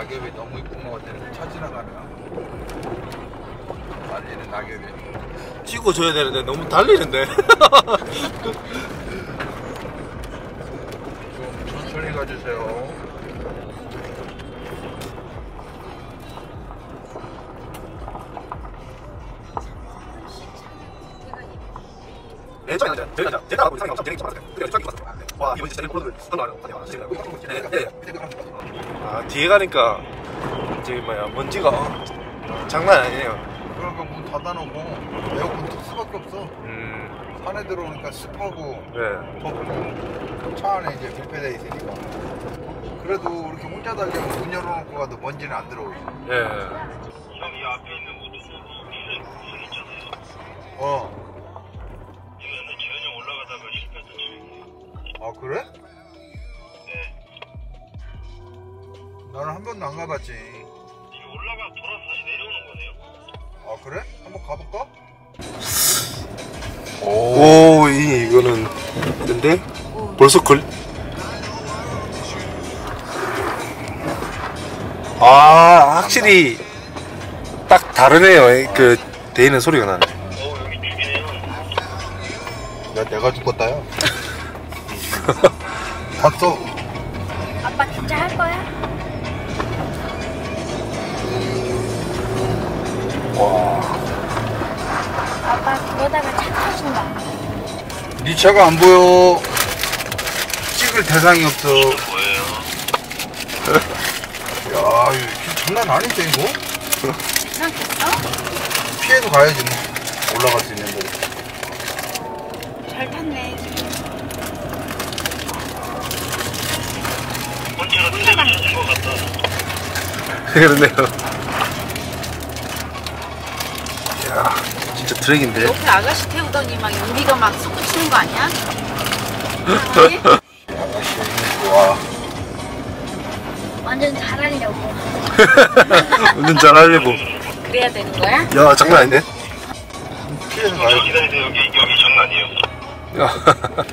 낙엽이 너무 이쁜 것 같아. 차 지나가면 달리는 낙엽이. 찍어줘야 되는데 너무 달리는데. 좀 천천히 가주세요. 아, 뒤에 가니까 저기 뭐야 먼지가 장난 아니에요. 그러니까 문 닫아놓고 에어컨 틀 수밖에 없어. 산에 들어오니까 습하고 네. 덥고 차 안에 이제 밀폐되어 있으니까. 그래도 이렇게 혼자 달리면 문 열어놓고 가도 먼지는 안 들어오지. 예. 여기 앞에 있는 모터사이클 있잖아요. 이거는 전혀 올라가다가 실패했던 중이에요. 아 그래? 네. 나는 한 번도 안 가봤지. 이거 올라가 돌아서 다시 내려오는 거네요. 아 그래? 한번 가볼까? 오, 이거는 근데 벌써 확실히 딱 다르네요. 그 대이는 소리가 나네. 여기 죽이네요. 야 내가 죽었다야. 봤어. 아빠 진짜 할 거야? 와. 아빠 그러다가 차 터진다. 네 차가 안 보여. 찍을 대상이 없어. 뭐예요? 야 이거 장난 아닌데 이거? 괜찮겠어? 피해도 가야지 뭐. 올라갈 수 있는데. 잘 탔네. 혼자가 트랩을 찾은 것 같다. 그러네요. 야, 진짜 트랙인데. 옆에 아가씨 태우더니 막 연기가 막 솟구치는 거 아니야? 아가씨 좋아. 완전 잘하려고. 운전 잘하려고. 그래야 되는 거야? 야, 장난 아닌데? 피해도 가야지. 기다리세요. 여기 장난이에요. 야.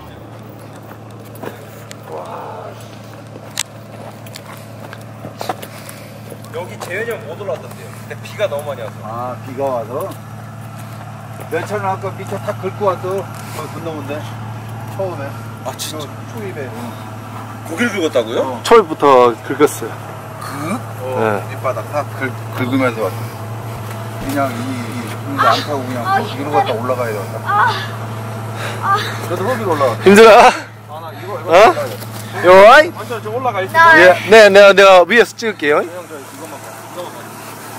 여기 재현이 형 못 올라왔던데요. 근데 비가 너무 많이 와서. 아 비가 와서 몇 차는 아까 밑에 탁 긁고 왔어. 거기 건너문데 처음에. 아, 진짜? 초입에. 고기를 긁었다고요? 초입부터 긁었어요. 네. 밑바닥 탁 긁으면서 왔어. 그냥 이거 안 타고 그냥 이로 갔다 올라가야 돼. 그래도 허비가 올라가. 힘들어? 나 이거 어? 올라가야 돼. 요아이? 먼저 좀 올라가 있어. 예, 네, 내가 위에서 찍을게요. 형 저 이것만 봐. 이거만 봐.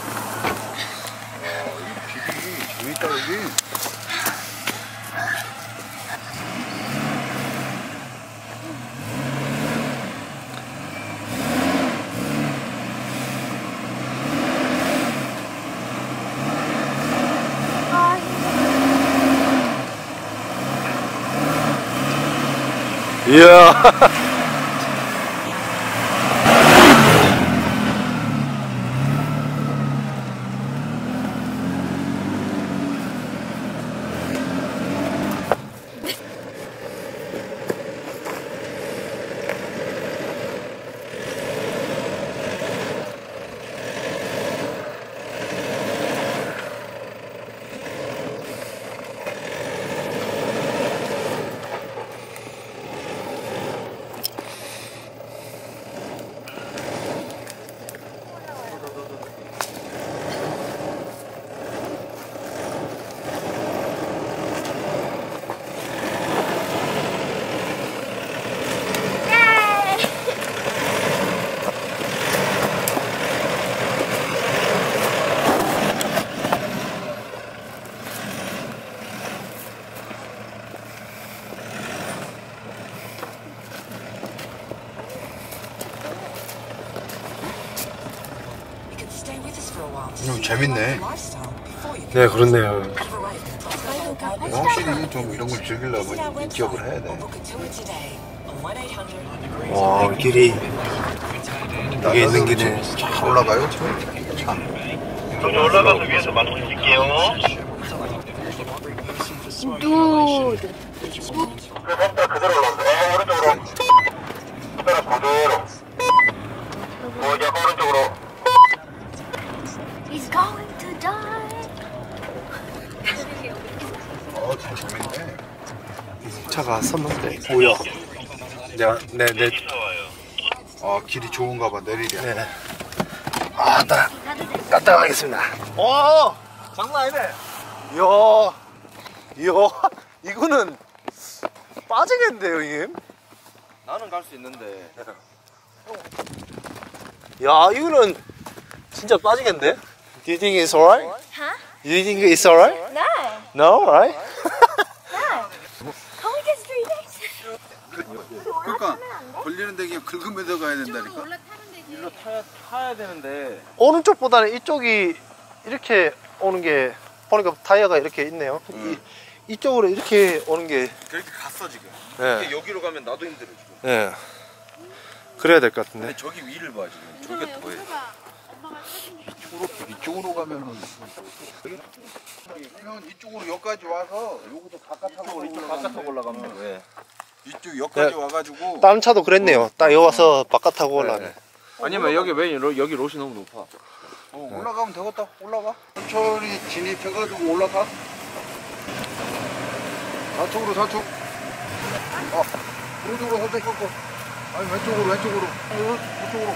이 집이 재밌다 여기. 이야. 재밌네. 네, 그렇네요. 확실히 좀 이런 걸 즐기려면 인기업을 해야 돼. 와, 길이 이게 있는 길이 차 올라가요? 차. 좀 올라가서 위에서 만들게요. 누드. 그대로 올라오세요. 오른쪽으로. 그대로 그대로. 이제 오른쪽으로. going to die. 좀 재밌네. 차가 섰는데 뭐야? 내 여기서 와요. 길이 좋은가 봐, 내리랴. 네. 나 갔다 가겠습니다. 오, 장난 아니네. 이야, 이거는 빠지겠는데요, 형님? 나는 갈 수 있는데. 야, 이거는 진짜 빠지겠는데? Do you think it's alright? Huh? Do you think it's alright? No. No, right? No. Only just 3 days. 그러니까 걸리는데 그냥 긁으면서 가야 된다니까. 일로 타야 되는데. 오른쪽보다는 이쪽이 이렇게 오는 게 보니까 타이어가 이렇게 있네요. 이쪽으로 이렇게 오는 게 그렇게 갔어 지금. 네. 여기로 가면 나도 힘들어 지금. 네. 그래야 될 것 같은데. 근데 저기 위를 봐 지금. 저게 더해. 이쪽으로 가면은. 그러면 이쪽으로 여기까지 와서 요것도 바깥하고 이쪽 바깥으로 올라가면 왜? 이쪽 여기까지 네. 와가지고. 다른 차도 그랬네요. 딱 여기 와서 바깥 타고 올라가네. 아니면 여기 왜 여기 롯이 너무 높아? 올라가면 되겠다. 올라가. 천천히 진입해가지고 올라가. 좌측으로. 오른쪽으로 살짝 꺾어. 아니 왼쪽으로. 이쪽으로. 오른쪽으로.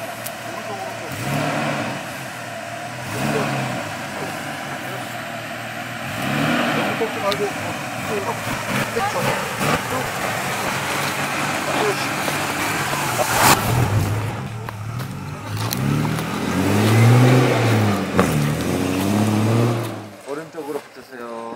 꺾지 말고. 오른쪽으로 붙으세요.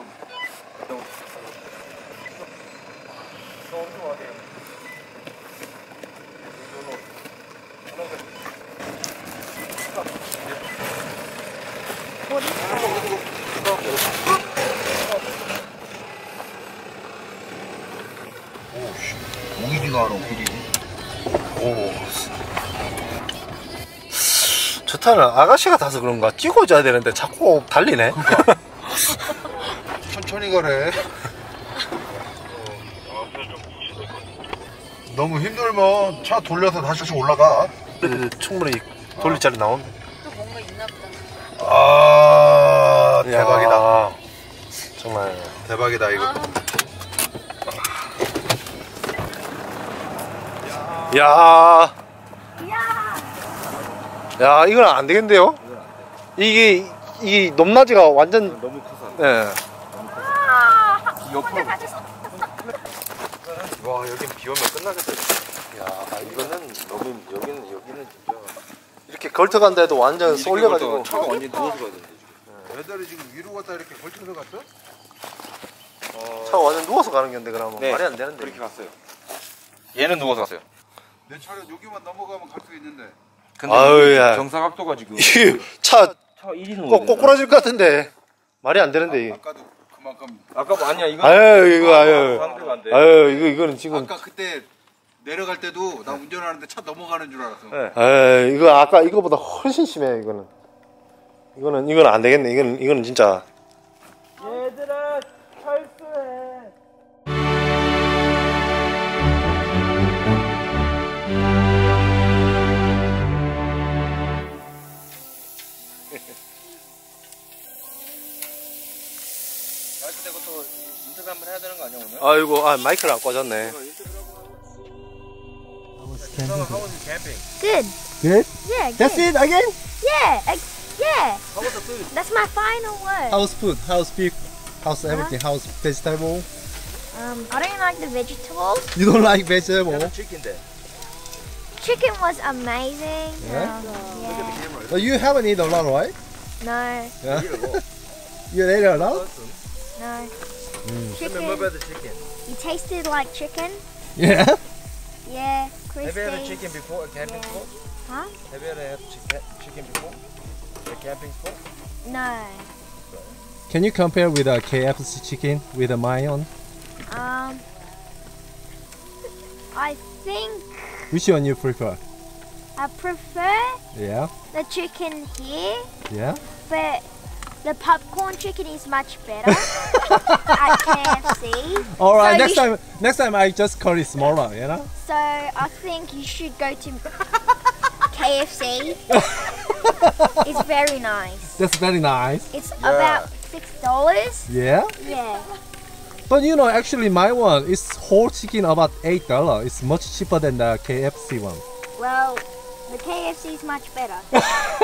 오이지가 않아, 오이지. 오. 저 차는 아가씨가 타서 그런가 찍어줘야 되는데 자꾸 달리네. 천천히 가래. 너무 힘들면 차 돌려서 다시 올라가. 그래도 충분히 돌릴 자리 나오는데. 또 뭔가 있나 보다. 대박이다. 야, 정말. 대박이다, 이거. 야, 이건 안 되겠는데요? 이게 높낮이가 완전. 너무 커서. 예. 옆으로. 와, 여긴 비 오면 끝나겠다. 야, 이거는 너무 여기는 진짜 이렇게 걸터간데도 완전 쏠려가지고. 차가 완전 누워서 가야 되는데 지금. 배달이 지금 위로 갔다 이렇게 걸쳐서 갔어? 차가 완전 누워서 가는 건데 그러면 네, 말이 안 되는데. 그렇게 갔어요. 얘는 누워서 갔어요. 내 차는 여기만 넘어가면 갈 수 있는데. 근데 아유, 야. 경사각도가 지금 이게 차 1이 넘어. 꼬꾸라질 것 같은데 말이 안 되는데. 이게. 아까도 그만큼. 아까 뭐 아니야 이거. 아유, 이거 아유. 상대가 안 돼. 아유, 이거는 지금. 아까 그때 내려갈 때도 나 운전하는데 차 넘어가는 줄 알았어. 네. 에이, 이거 아까 이거보다 훨씬 심해. 이거는 안 되겠네. 이거는 진짜. 얘들아 철수해. 마이크 대고 또 인터뷰 한번 해야 되는 거 아니야 오늘? 아이고, 마이크를 안 꽂았네. Good. Good? Yeah, good. That's it again? Yeah, yeah. How was the food? That's my final word. How's food? How's beef? How's everything? How's vegetable? I don't like the vegetables. You don't like vegetable? chicken there. Chicken was amazing. Yeah? Yeah. But you haven't eaten a lot, right? No, Yeah. You ate a lot? no. Tell me Chicken. more about the chicken. You tasted like chicken. Yeah. Yeah, crispy. Have you had a chicken before? A camping Yeah. spot? Huh? Have you ever had chicken before? A camping spot? No. Can you compare with a KFC chicken with a mayon? I think Which one you prefer? I prefer Yeah. the chicken here, Yeah. but the popcorn chicken is much better at KFC. All right. So Next time I just cut it smaller. You know. So I think you should go to KFC It's very nice. That's very nice. It's about $6. Yeah. Yeah. But you know, actually, my one is whole chicken about $8. It's much cheaper than the KFC one. Well, the KFC is much better. 야,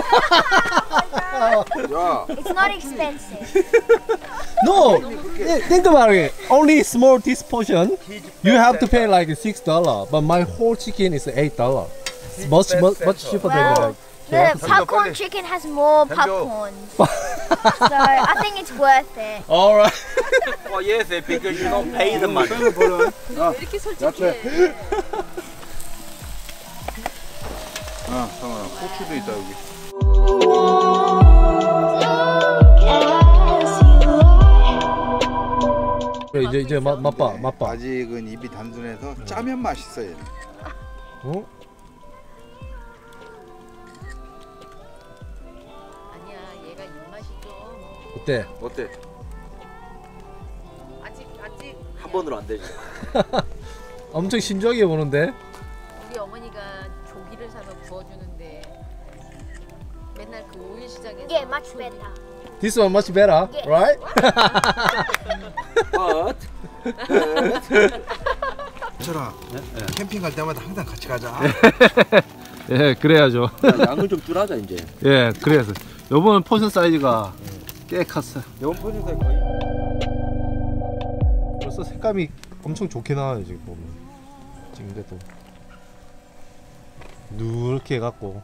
It's not expensive. No, think about it. Only small this portion, you have to pay like $6. But my whole chicken is $8. It's much cheaper than Well, the KFC. popcorn chicken has more popcorn. So I think it's worth it. All right. Oh yes, because you don't pay the money. 왜 이렇게 솔직해? 아, 잠깐만. 고추도 있다 여기. 그래, 이제 맛봐. 아직은 입이 단순해서 짜면 맛있어요. 어? 아니야, 얘가 입맛이 좀 어때? 어때? 아직 한 번으로 안 되지. 엄청 신중하게 보는데. 우리 어머니가 조기를 사서 구워주는데 맨날 그 오일 시장에서 Yeah, much better. This one much better, right? But 철아, 캠핑 갈 때마다 항상 같이 가자. 예, 그래야죠. 양을 좀 줄하자 이제. 예, 그래서 요번 포션 사이즈가 꽤 컸어요. 이번 포지션 거의. 벌써 색감이 엄청 좋게 나와요 지금 보면. 지금도 누렇게 해갖고.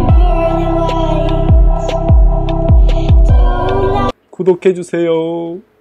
구독해주세요.